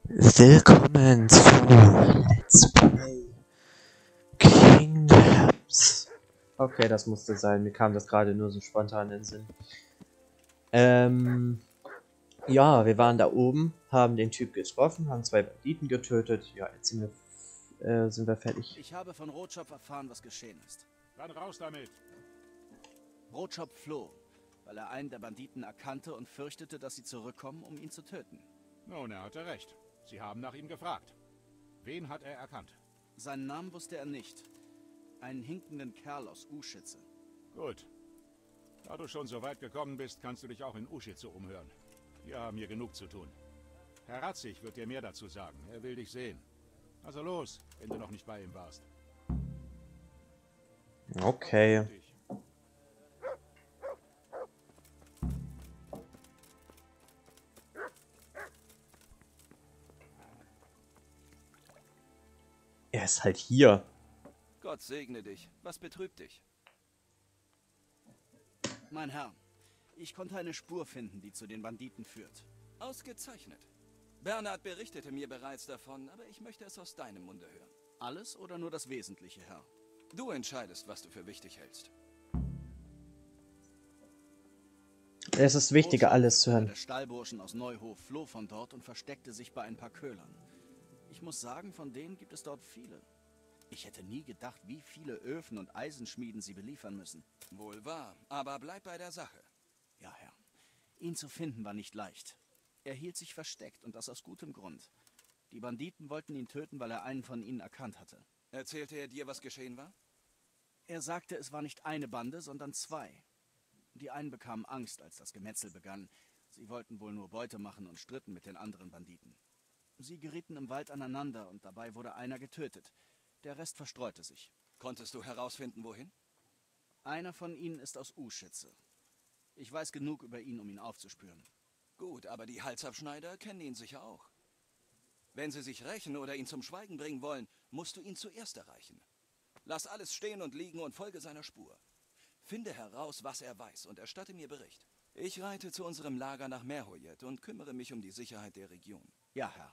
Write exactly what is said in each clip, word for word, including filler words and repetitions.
Willkommen zu Let's Play Kingdoms. Okay, das musste sein. Mir kam das gerade nur so spontan in den Sinn. Ähm, ja, wir waren da oben, haben den Typ getroffen, haben zwei Banditen getötet. Ja, jetzt sind wir, äh, sind wir fertig. Ich habe von Rotschopf erfahren, was geschehen ist. Dann raus damit! Rotschopf floh, weil er einen der Banditen erkannte und fürchtete, dass sie zurückkommen, um ihn zu töten. Nun, er hatte recht. Sie haben nach ihm gefragt. Wen hat er erkannt? Seinen Namen wusste er nicht. Einen hinkenden Kerl aus Uschitze. Gut. Da du schon so weit gekommen bist, kannst du dich auch in Uschitze umhören. Wir haben hier genug zu tun. Herr Ratzig wird dir mehr dazu sagen. Er will dich sehen. Also los, wenn du noch nicht bei ihm warst. Okay. Er ist halt hier. Gott segne dich. Was betrübt dich? Mein Herr, ich konnte eine Spur finden, die zu den Banditen führt. Ausgezeichnet. Bernhard berichtete mir bereits davon, aber ich möchte es aus deinem Munde hören. Alles oder nur das Wesentliche, Herr? Du entscheidest, was du für wichtig hältst. Es ist wichtiger, alles zu hören. Der Stallburschen aus Neuhof floh von dort und versteckte sich bei ein paar Köhlern. Ich muss sagen, von denen gibt es dort viele. Ich hätte nie gedacht, wie viele Öfen und Eisenschmieden sie beliefern müssen. Wohl wahr, aber bleib bei der Sache. Ja, Herr. Ihn zu finden war nicht leicht. Er hielt sich versteckt und das aus gutem Grund. Die Banditen wollten ihn töten, weil er einen von ihnen erkannt hatte. Erzählte er dir, was geschehen war? Er sagte, es war nicht eine Bande, sondern zwei. Die einen bekamen Angst, als das Gemetzel begann. Sie wollten wohl nur Beute machen und stritten mit den anderen Banditen. Sie gerieten im Wald aneinander und dabei wurde einer getötet. Der Rest verstreute sich. Konntest du herausfinden, wohin? Einer von ihnen ist aus Uschitze. Ich weiß genug über ihn, um ihn aufzuspüren. Gut, aber die Halsabschneider kennen ihn sicher auch. Wenn sie sich rächen oder ihn zum Schweigen bringen wollen, musst du ihn zuerst erreichen. Lass alles stehen und liegen und folge seiner Spur. Finde heraus, was er weiß und erstatte mir Bericht. Ich reite zu unserem Lager nach Merhoyet und kümmere mich um die Sicherheit der Region. Ja, Herr.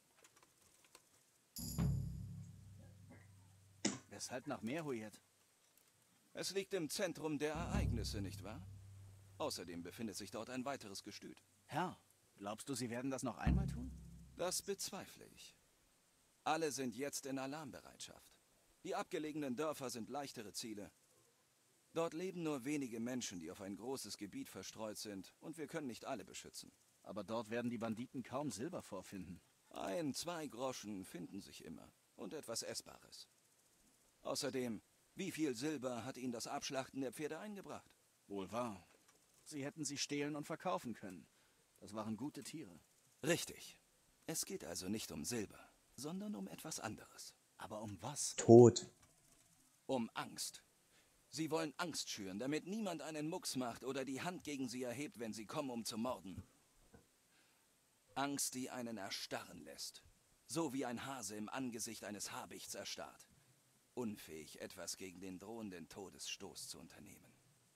Weshalb nach Merhoyet? Es liegt im Zentrum der Ereignisse, nicht wahr? Außerdem befindet sich dort ein weiteres Gestüt. Herr, glaubst du, sie werden das noch einmal tun? Das bezweifle ich. Alle sind jetzt in Alarmbereitschaft. Die abgelegenen Dörfer sind leichtere Ziele. Dort leben nur wenige Menschen, die auf ein großes Gebiet verstreut sind, und wir können nicht alle beschützen. Aber dort werden die Banditen kaum Silber vorfinden. Ein, zwei Groschen finden sich immer und etwas Essbares. Außerdem, wie viel Silber hat Ihnen das Abschlachten der Pferde eingebracht? Wohl wahr. Sie hätten sie stehlen und verkaufen können. Das waren gute Tiere. Richtig. Es geht also nicht um Silber, sondern um etwas anderes. Aber um was? Tod. Um Angst. Sie wollen Angst schüren, damit niemand einen Mucks macht oder die Hand gegen sie erhebt, wenn sie kommen, um zu morden. Angst, die einen erstarren lässt. So wie ein Hase im Angesicht eines Habichts erstarrt. Unfähig, etwas gegen den drohenden Todesstoß zu unternehmen.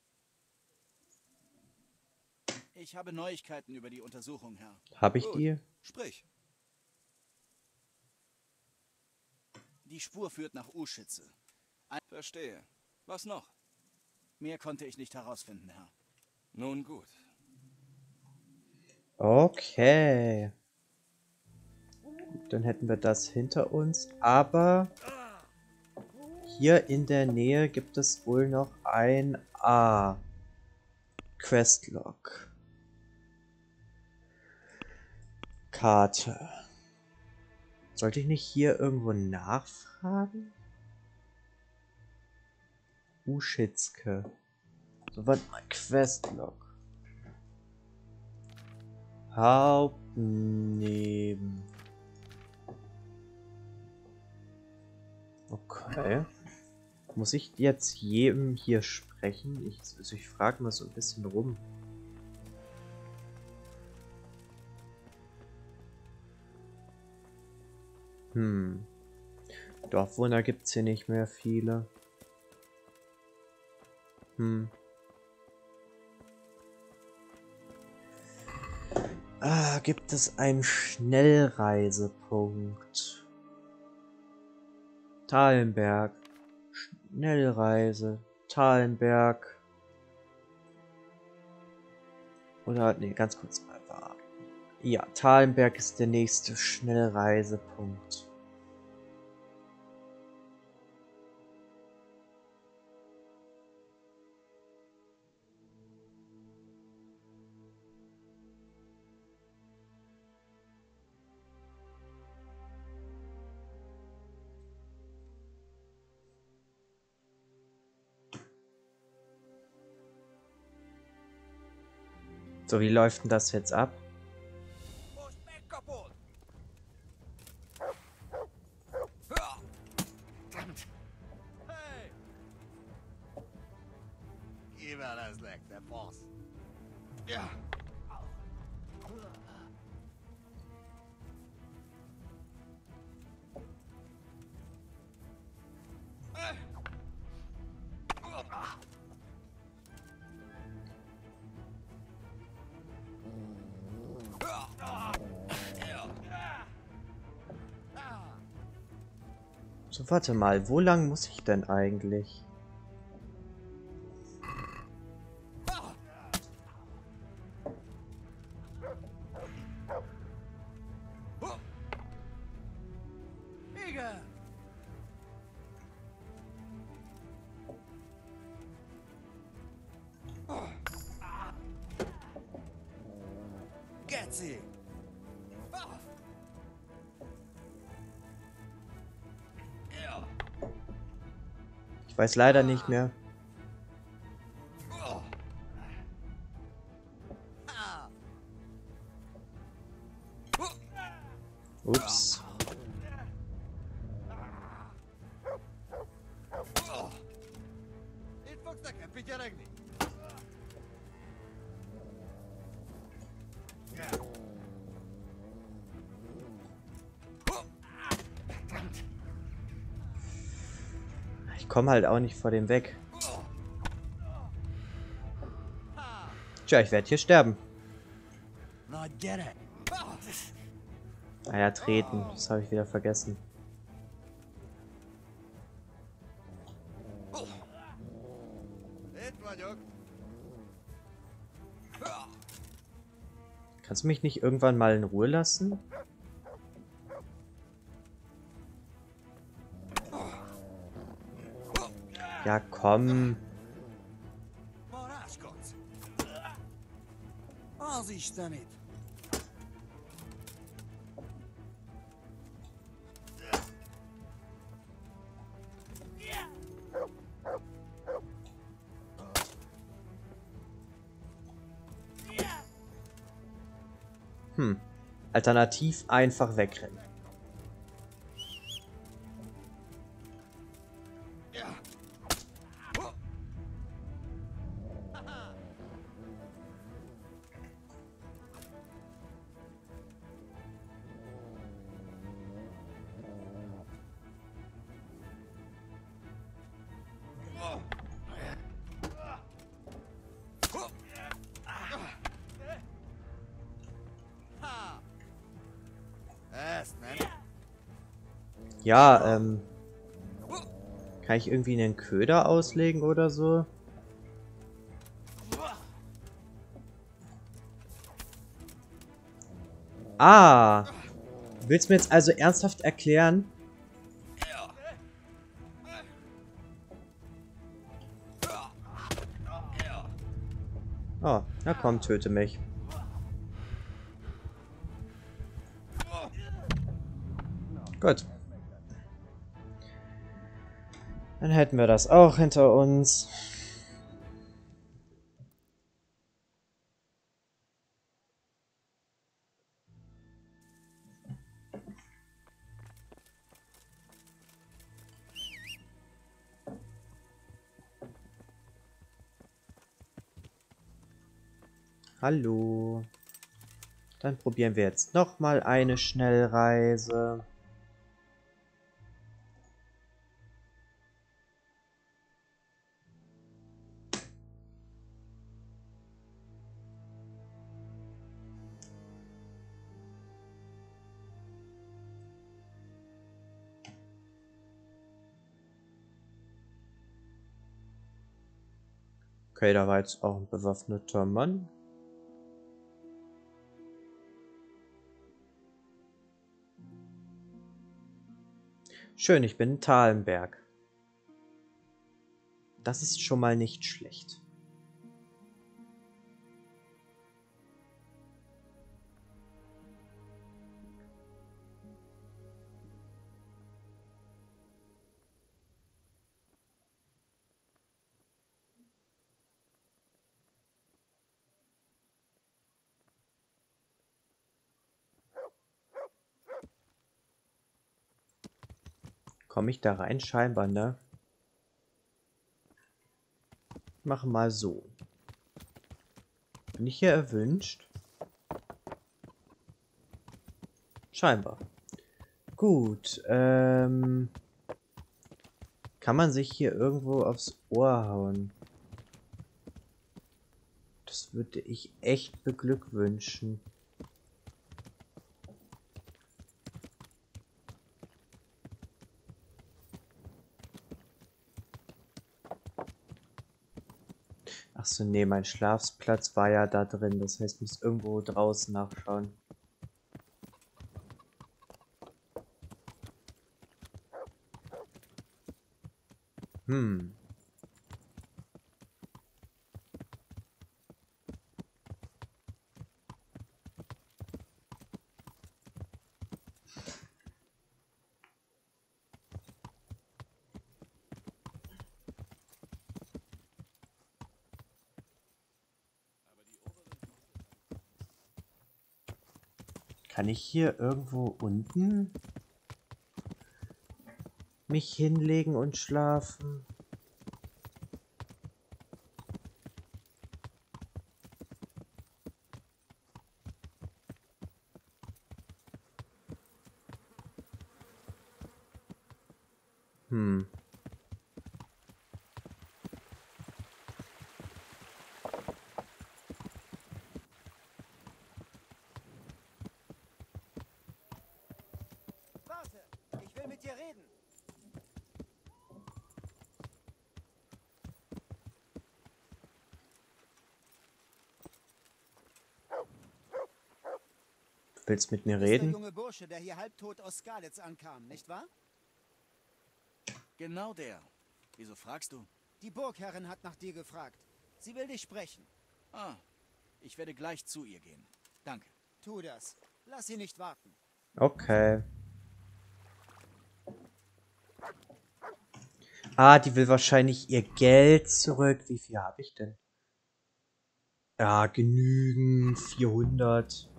Ich habe Neuigkeiten über die Untersuchung, Herr. Habe ich Gut. die? Sprich. Die Spur führt nach Uschitze. Verstehe. Was noch? Mehr konnte ich nicht herausfinden, Herr. Nun gut. Okay. Dann hätten wir das hinter uns. Aber hier in der Nähe gibt es wohl noch ein A. Questlog. Karte. Sollte ich nicht hier irgendwo nachfragen? Uschitzke. So, warte mal. Questlog. Hauptneben. Okay. Muss ich jetzt jedem hier sprechen? Ich, also ich frage mal so ein bisschen rum. Hm. Dorfwohner gibt es hier nicht mehr viele. Hm. Ah, gibt es einen Schnellreisepunkt? Talenberg. Schnellreise. Talenberg. Oder, nee, ganz kurz mal warten. Ja, Talenberg ist der nächste Schnellreisepunkt. So, wie läuft denn das jetzt ab? Hey! Give her das Leck, der Boss. Ja. So, warte mal, wo lang muss ich denn eigentlich? Egal. Get sie. Ich weiß leider nicht mehr. Ups. Ich komme halt auch nicht vor dem weg. Tja, ich werde hier sterben. Ah ja, treten. Das habe ich wieder vergessen. Kannst du mich nicht irgendwann mal in Ruhe lassen? Ja, komm. Vorsicht damit. Hm. Alternativ einfach wegrennen. Ja, ähm... kann ich irgendwie einen Köder auslegen oder so? Ah! Du willst mir jetzt also ernsthaft erklären? Oh, na komm, töte mich. Gut. Dann hätten wir das auch hinter uns. Hallo. Dann probieren wir jetzt nochmal eine Schnellreise. Okay, da war jetzt auch ein bewaffneter Mann. Schön, ich bin in Thalenberg. Das ist schon mal nicht schlecht. Komme ich da rein? Scheinbar, ne? Mach mal so. Bin ich hier erwünscht? Scheinbar. Gut, ähm... kann man sich hier irgendwo aufs Ohr hauen? Das würde ich echt beglückwünschen. Ach so, nee, mein Schlafplatz war ja da drin. Das heißt, ich muss irgendwo draußen nachschauen. Hm. Kann ich hier irgendwo unten mich hinlegen und schlafen? Hm. Warte, ich will mit dir reden. Du willst mit mir Du bist der reden? junge Bursche, der hier halbtot aus Skalitz ankam, nicht wahr? Genau der. Wieso fragst du? Die Burgherrin hat nach dir gefragt. Sie will dich sprechen. Ah, ich werde gleich zu ihr gehen. Danke. Tu das. Lass sie nicht warten. Okay. Ah, die will wahrscheinlich ihr Geld zurück. Wie viel habe ich denn? Ja, genügend. vierhundert.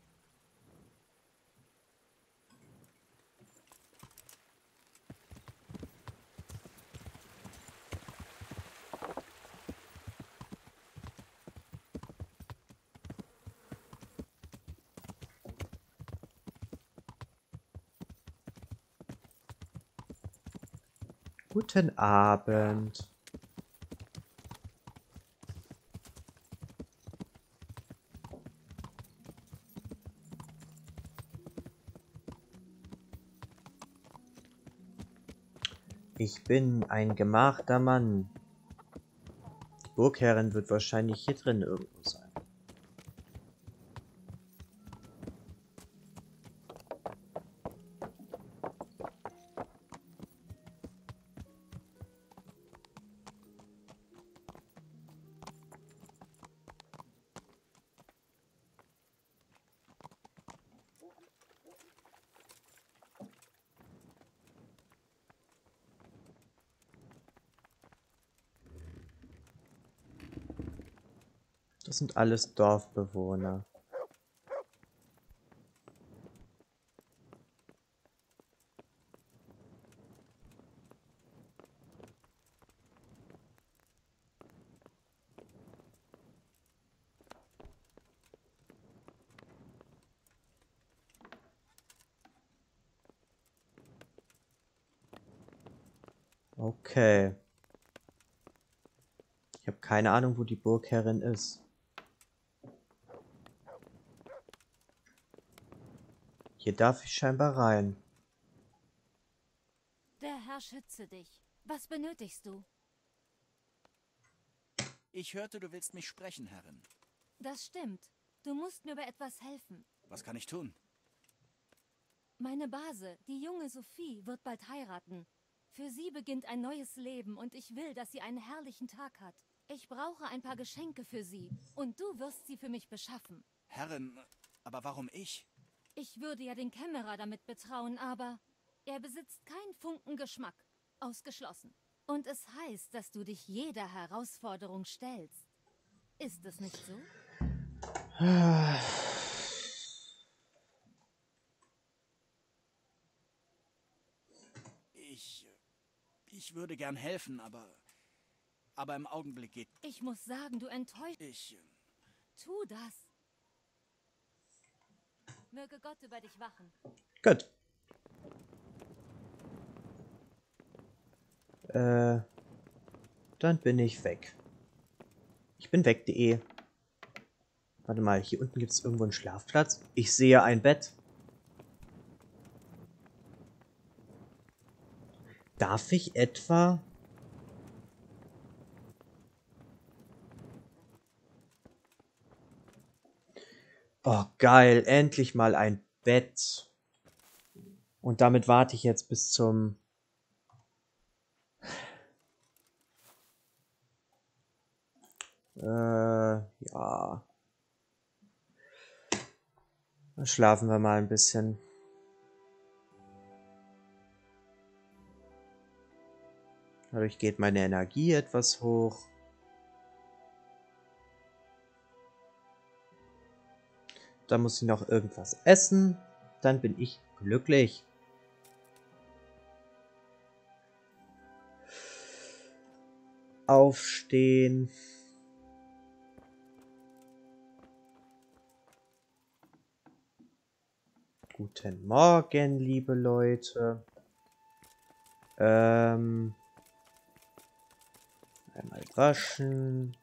Guten Abend. Ich bin ein gemachter Mann. Die Burgherrin wird wahrscheinlich hier drin irgendwo sein. Das sind alles Dorfbewohner. Okay. Ich habe keine Ahnung, wo die Burgherrin ist. Hier darf ich scheinbar rein. Der Herr schütze dich. Was benötigst du? Ich hörte, du willst mich sprechen, Herrin. Das stimmt. Du musst mir bei etwas helfen. Was kann ich tun? Meine Base, die junge Sophie, wird bald heiraten. Für sie beginnt ein neues Leben und ich will, dass sie einen herrlichen Tag hat. Ich brauche ein paar Geschenke für sie und du wirst sie für mich beschaffen. Herrin, aber warum ich? Ich würde ja den Kämmerer damit betrauen, aber er besitzt keinen Funken Geschmack. Ausgeschlossen. Und es heißt, dass du dich jeder Herausforderung stellst. Ist es nicht so? Ich... Ich würde gern helfen, aber... Aber im Augenblick geht... Ich muss sagen, du enttäuscht... Ich... Tu das. Möge Gott über dich wachen. Gut. Äh, dann bin ich weg. Ich bin weg.de. Warte mal, hier unten gibt es irgendwo einen Schlafplatz. Ich sehe ein Bett. Darf ich etwa... Oh, geil. Endlich mal ein Bett. Und damit warte ich jetzt bis zum... Äh, ja. Dann schlafen wir mal ein bisschen. Dadurch geht meine Energie etwas hoch. Dann muss ich noch irgendwas essen. Dann bin ich glücklich. Aufstehen. Guten Morgen, liebe Leute. Ähm, einmal waschen.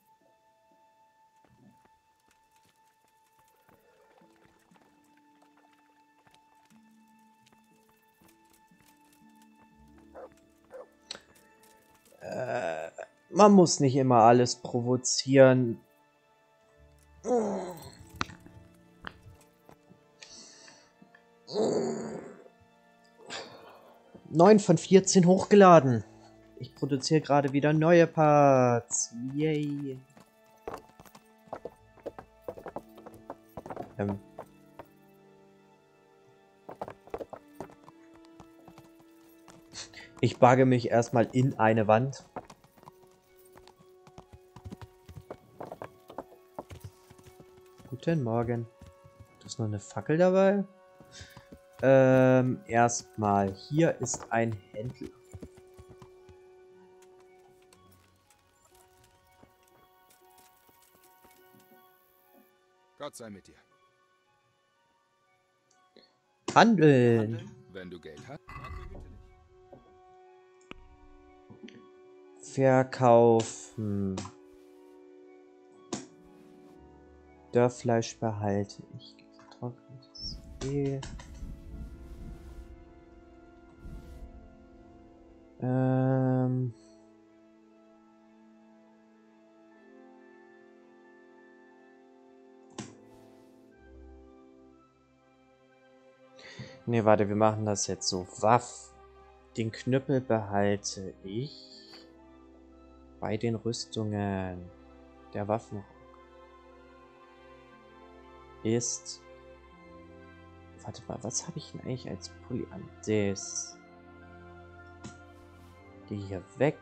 Äh, man muss nicht immer alles provozieren. neun von vierzehn hochgeladen. Ich produziere gerade wieder neue Parts. Yay. Ähm. Ich bagge mich erstmal in eine Wand. Guten Morgen. Ist noch eine Fackel dabei? Ähm, erstmal, hier ist ein Händler. Gott sei mit dir. Handeln. Handeln? Wenn du Geld hast. Verkaufen. Dörrfleisch behalte ich. Getrocknetes Mehl. Ähm. Ne, warte, wir machen das jetzt so. Waff. Den Knüppel behalte ich. Bei den Rüstungen. Der Waffenrock ist... Warte mal, was habe ich denn eigentlich als Pulli an? Das. Die hier weg.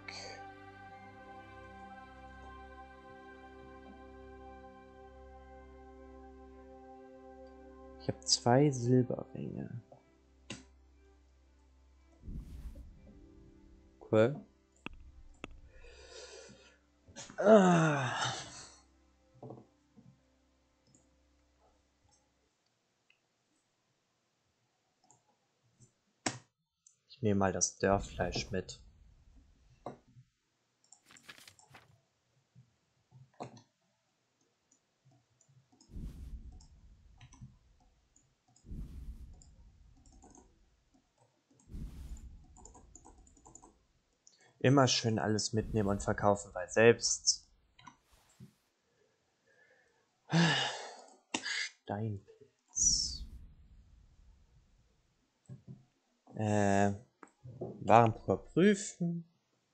Ich habe zwei Silberringe. Cool. Ah. Ich nehme mal das Dörrfleisch mit. Immer schön alles mitnehmen und verkaufen, weil selbst Äh, Warenprobe prüfen.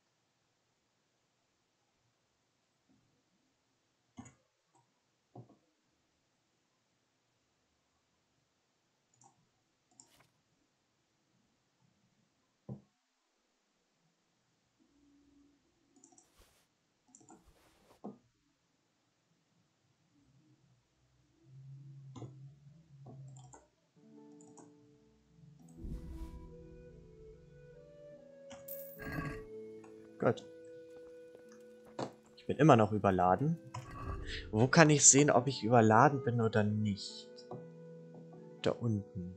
Gut. Ich bin immer noch überladen. Wo kann ich sehen, ob ich überladen bin oder nicht? Da unten.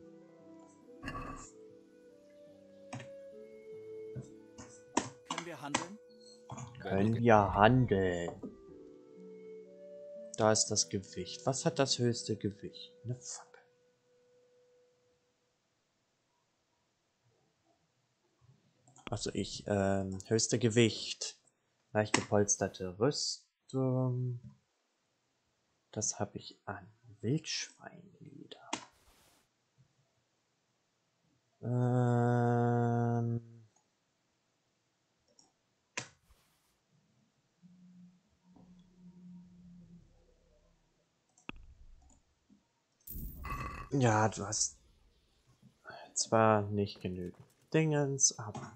Können wir handeln? Können wir handeln. Da ist das Gewicht. Was hat das höchste Gewicht? Eine Fackel. Also ich, ähm, höchste Gewicht. Leicht gepolsterte Rüstung. Das habe ich an. Wildschweinleder. Ähm... Ja, du hast zwar nicht genügend Dingens, aber...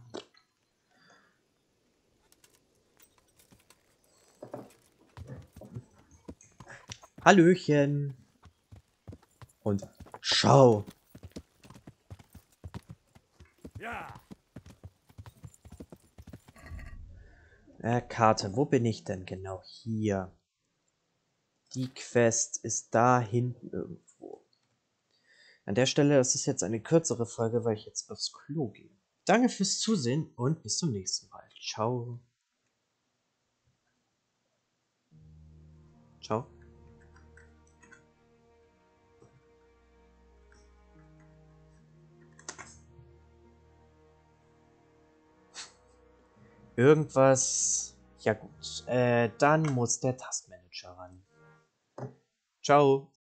Hallöchen! Und schau! Ja! Äh, Karte, wo bin ich denn genau? Hier. Die Quest ist da hinten irgendwo. An der Stelle ist es jetzt eine kürzere Folge, weil ich jetzt aufs Klo gehe. Danke fürs Zusehen und bis zum nächsten Mal. Ciao. Ciao. Irgendwas... Ja gut. Äh, dann muss der Taskmanager ran. Ciao.